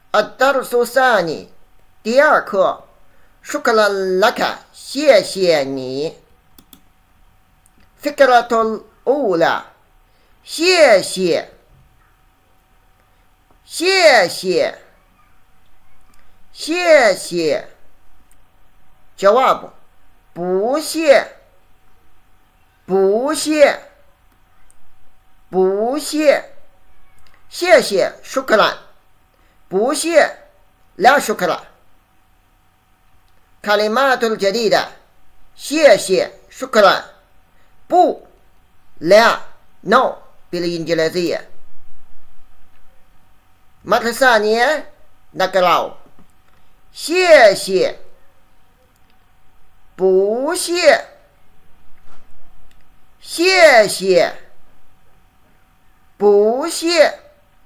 الدرس الثاني 第二课 شكرا لك 谢谢你 فكرة الأولى 谢谢谢谢谢谢 جواب 不谢不谢不谢谢谢 شكرا 不谢 لا شكرا كلمات الجديدة 谢谢 شكرا 不 لا no بالإنجليزية مرة ثانية نقرأ 谢谢不谢谢谢不谢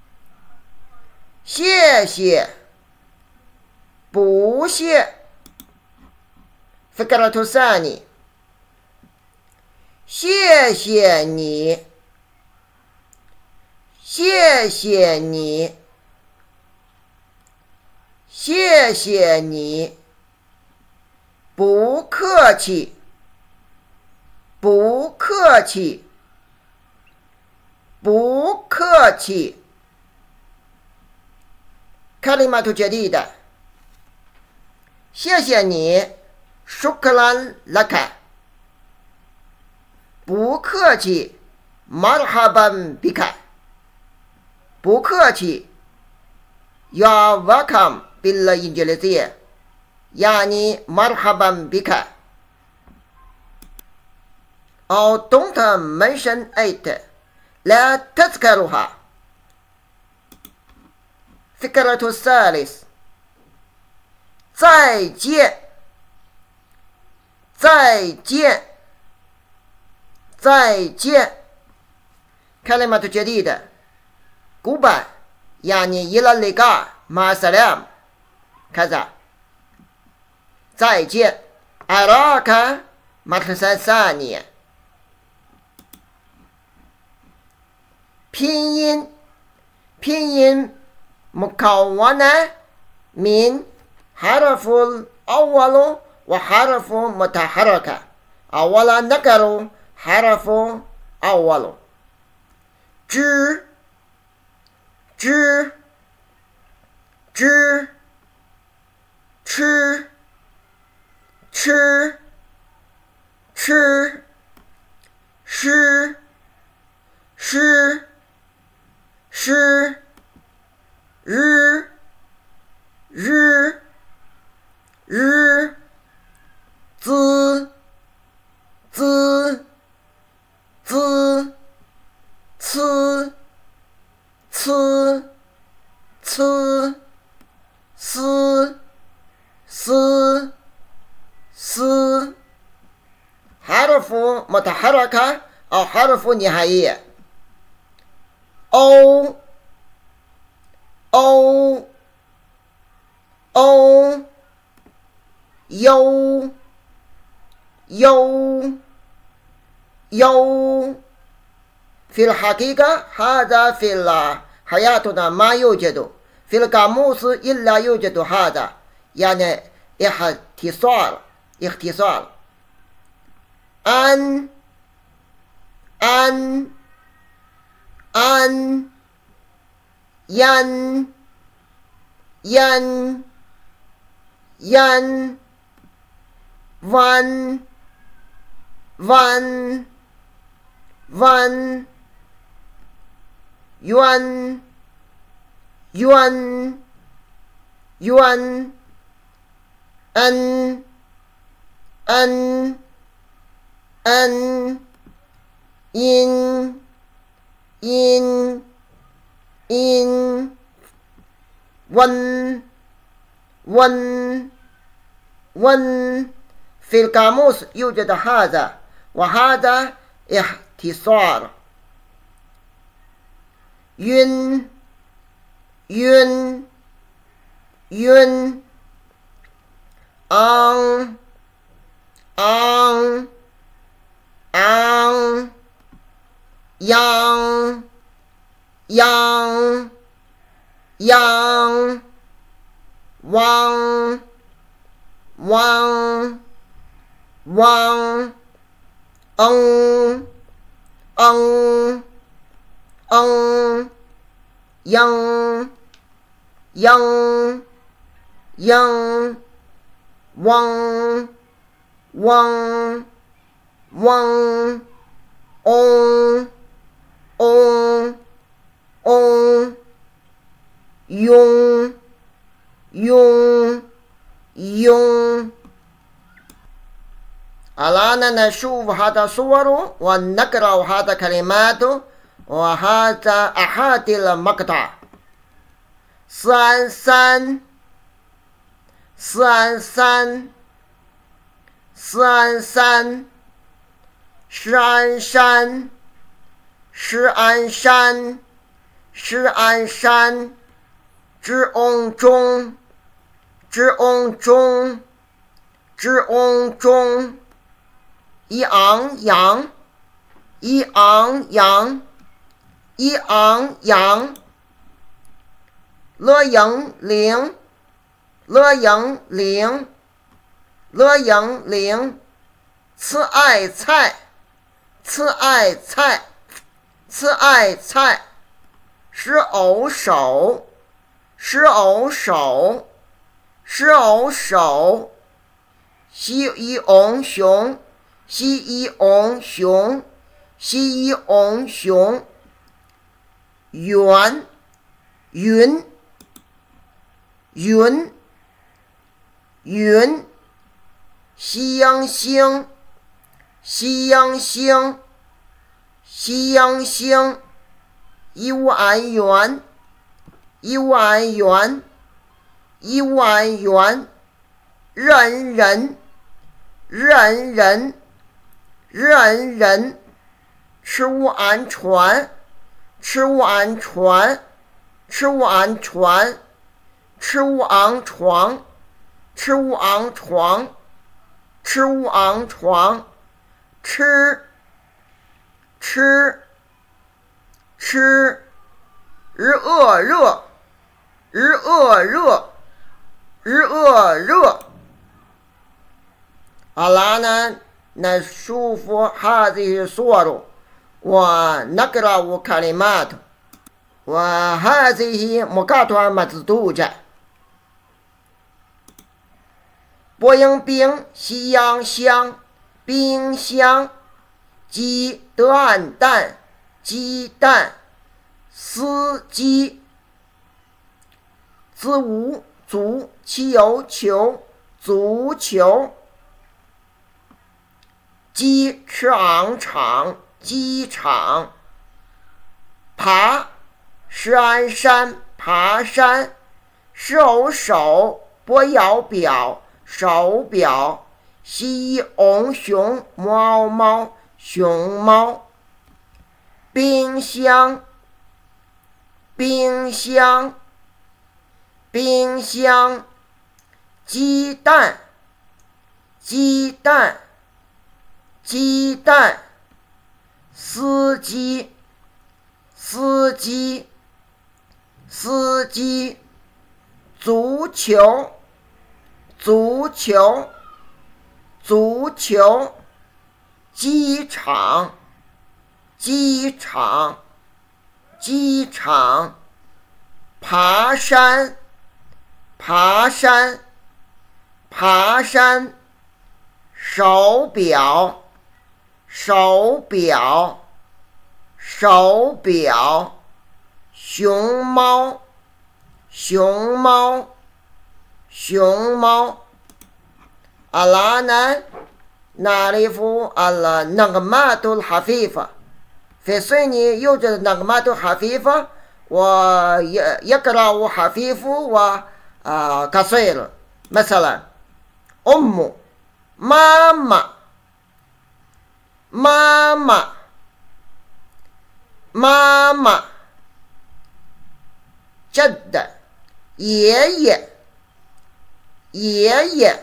谢谢不谢 فكرة الثانية 谢谢你谢谢你谢谢你不客气不客气不客气 كلمة جديدة 谢谢你 شكرا لك 不客气 مرحبا بك 不客气 You're welcome بالإنجليزية يعني مرحبا بك أو don't mention it لا تذكرها فكرة الثالث 再见再见再见 كلمة جديدة goodbye يعني إلى اللقاء مع السلامة كذا 再见 أراك مرة ثانية 拼音拼音 مكونة من حرف الأول وحرف متحركة أولا نقرأ حرف أول ج ج ج ch ch ch sh sh sh日日日滋滋滋呲呲呲丝丝丝 حرف متحركة أو حرف نهائية أو أو أو يو يو يو في الحقيقة هذا في حياتنا ما يوجد في القاموس إلا يوجد هذا يعني اختصار أن ين ين ين ون ون ون yuan yuan yuan an in ون في القاموس يوجد هذا وهذا اختصار ين ang yang 汪汪汪嗯嗯嗯嘤嘤嘤汪汪汪嗡嗡嗡庸庸庸الآن نشوف هذا صور ونقرأ هذا كلمات وهذا أحد المقطع 33 33 33石安山石安山石安山知翁中知翁中知翁中一昂扬一昂扬一昂扬乐营岭乐营岭乐营岭慈爱菜慈爱菜慈爱菜石偶手石偶手石偶手西一翁熊西一翁熊西一翁熊圆云云云西洋星西洋星西洋星一万元一万元一万元人人人人人人吃无安船吃无安船吃无安船吃无昂床吃无昂床吃无昂床吃吃吃日恶热日恶热日恶热الآن نشوف هذه الصور ونقرأ كلمات وهذه مقاطع ممزوجة 播音兵西洋香冰箱鸡蛋蛋鸡蛋司机子午足汽油球足球鸡翅昂场机场爬石安山爬山手手拨摇表手表西翁熊猫猫熊猫冰箱冰箱冰箱鸡蛋鸡蛋鸡蛋司机司机司机足球足球足球机场机场机场爬山爬山爬山手表手表手表熊猫熊猫熊猫الآن نعرف النغمات الخفيفة في الصين يوجد نغمات خفيفة ويقرأ خفيف وقصير مثلا أم ماما ماما ماما جد 爷爷爷爷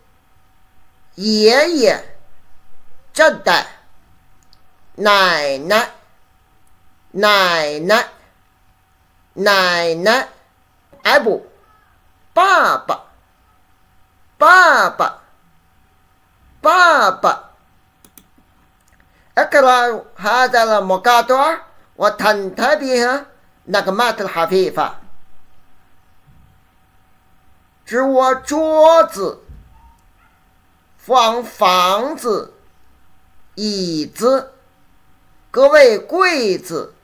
爷爷真的奶奶奶奶奶奶 أبو 爸爸，爸爸，爸爸。اقرأ هذا المقاطع وتنتبه نغمات الخفيفة. 指我桌子，放房子，椅子，各位柜子，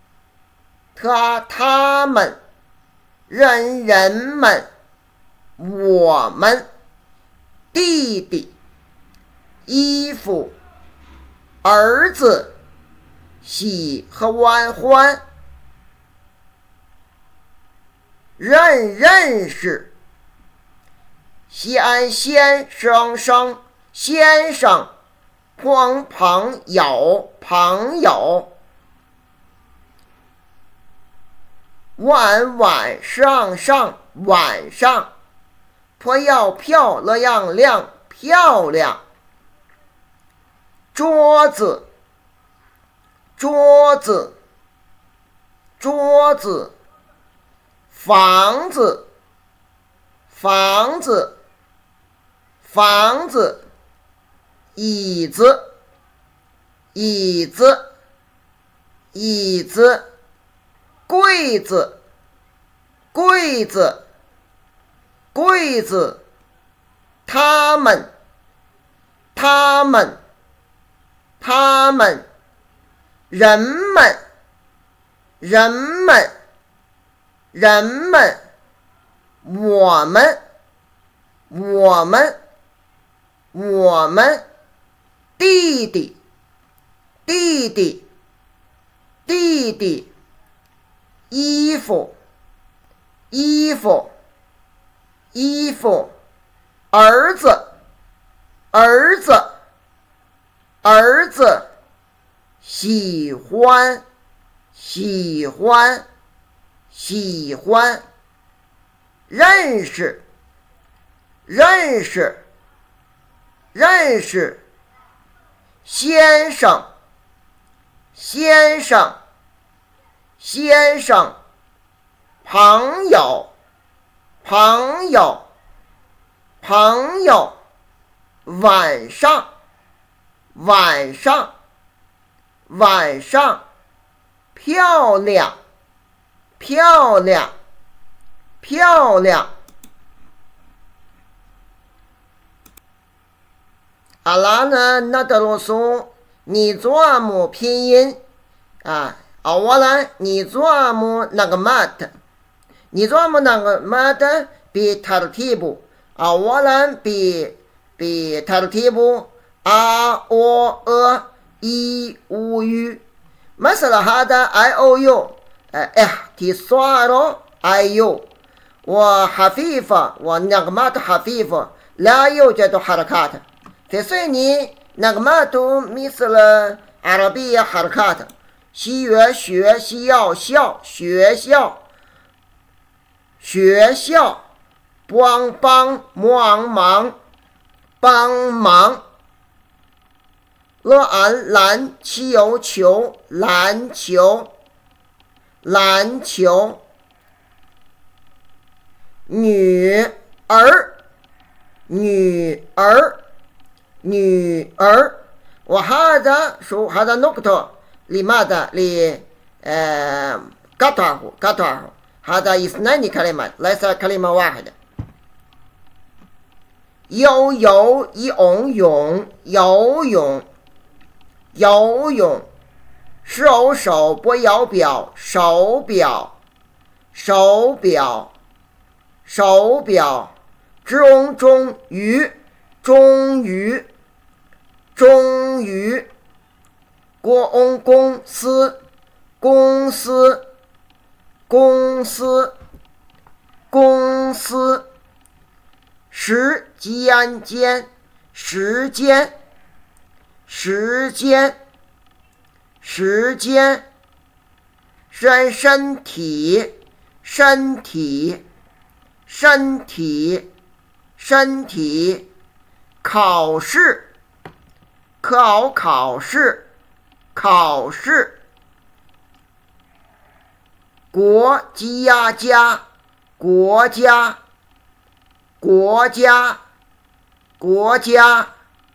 他们，人们，我们，弟弟，衣服，儿子，喜和欢，认识，西安先生，先生，朋友，晚上，晚上，漂亮，漂亮，桌子，房子，椅子，柜子，他们，人们，我们，弟弟，衣服，儿子，喜欢，认识，先生，朋友，晚上，漂亮，好了呢，ندرس نظام拼音啊，أولا نظام نغمات بترتيب أولا بترتيب أ أو أ إي أو يو مثل هذا أي أو يو اختصار أي يو وخفيفة ونغمات خفيفة لا يوجد حركات في صيني نغمات مثل عربية حركات学校帮忙篮球女儿وهذا نقطة لماذا قطعه هذا 2 كلمات ليس كلمة واحدة游泳手不摇表手表中鱼公司时间身体考试国家国家，国家。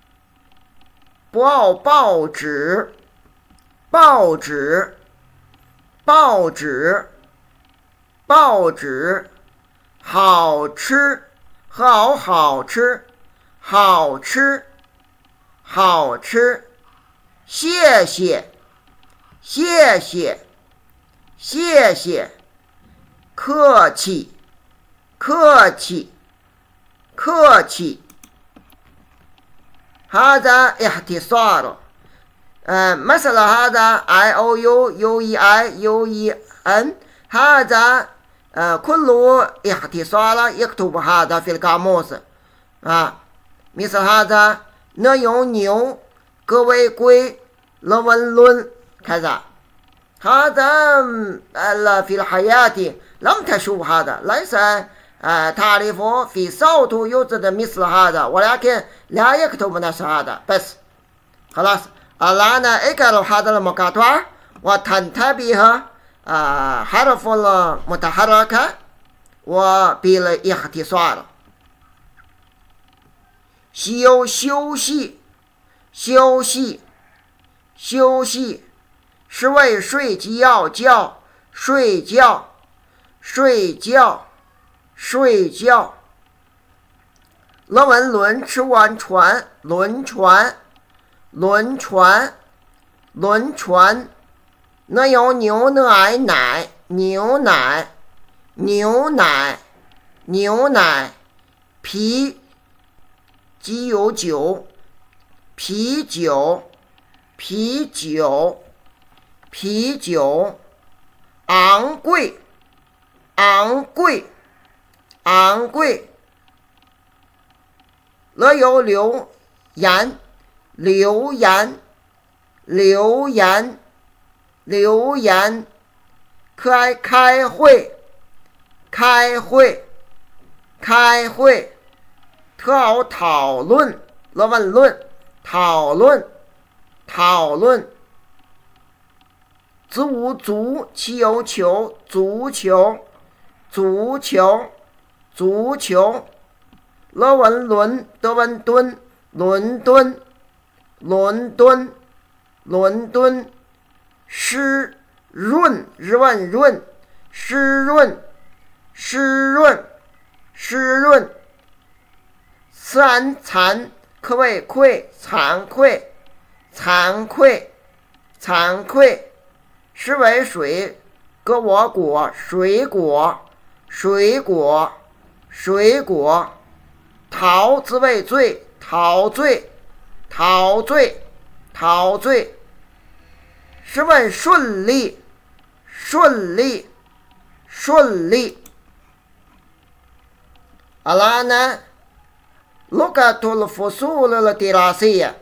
报纸，报纸，报纸，报纸。好吃，好吃，好吃，好吃。谢谢，谢谢，谢谢。客气，客气，客气。هذا اختصار مثل هذا IOU UEI UEN هذا كله اختصار يكتب هذا في القاموس مثل هذا 呢有牛各位龟了文论كذا هذا في الحياة لم تشوف هذا ليس تعرف في صوت يوجد مثل هذا ولكن لا يكتب نفس هذا بس خلاص الآن اقرأ هذا المقاطع وتنتبه حرف المتحرك وبالاختصار 休息休息休息是为睡觉觉睡觉睡觉睡觉。了文轮吃完船轮船轮船轮船。呢有牛呢爱奶牛奶牛奶牛奶。啤鸡有酒啤酒啤酒啤酒。昂贵昂贵昂贵。了有留言留言留言留言。开会开会开会。特好讨论了问论讨论讨论。子无足其有球足球足球足球。了文伦德文敦伦敦伦敦伦敦。湿润日文润湿润湿润湿润。残可谓愧惭愧惭愧惭愧。是为水搁我果水果水果水果。陶之谓醉陶醉陶醉陶醉。是问顺利顺利顺利。الآن لغة الفصول الدراسية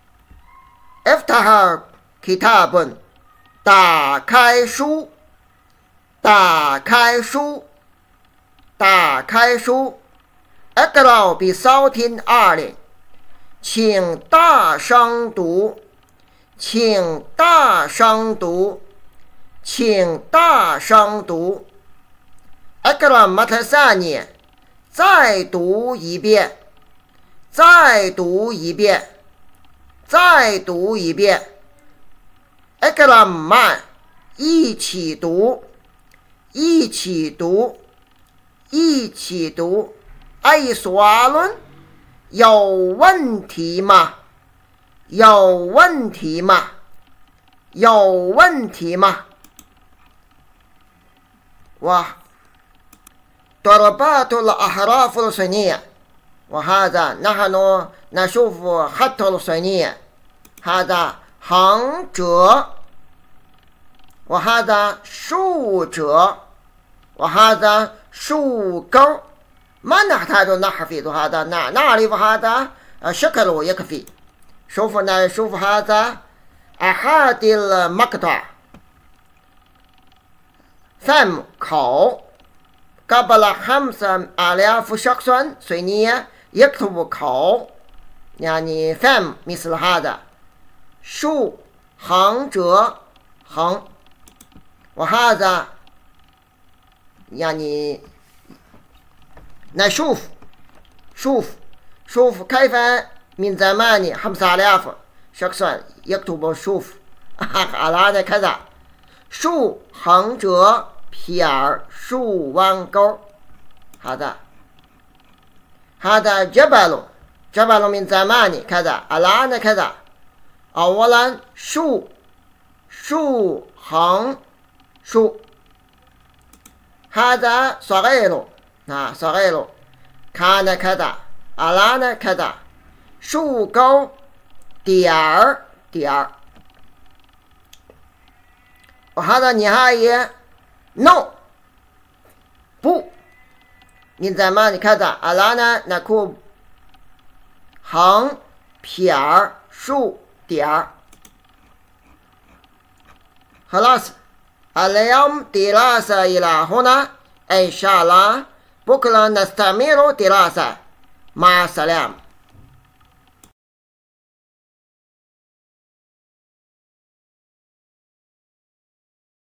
افتح كتاب 打开书打开书打开书。اقرأ بصوت عال 请大声读请大声读请大声读。اقرأ مرة ثانية 再读一遍再读一遍再读一遍。اقرأ معا 一起读一起读一起读。أي سؤال 有问题吗有问题吗有问题吗。ضربات الأحراف الصينية وهذا نحن نشوف خط الصينية هذا 横折 وهذا 竖折 وهذا 竖钩。ما نحتاج نحفظ هذا نعرف هذا شكله يكفي. نشوف هذا أحد المقطع. فم 口 قبل 5000 شخص صينية يكتب 口 يعني فم مثل هذا. 竖横折横 وهذا يعني نشوف شوف كيف من زمان 5000 شخصا يكتب شوف الآن كذا竖横折撇儿竖弯钩هذا جبل من زمان كذا الآن كذا أولا竖横竖هذا صغير كان كذا الآن كذا竖钩点儿وهذا نهاية no 不 من زمان كذا الآن نكتب横撇儿竖点儿خلاص اليوم دراسة إلى هنا إن شاء الله بكرة نستمر دراسة مع السلامة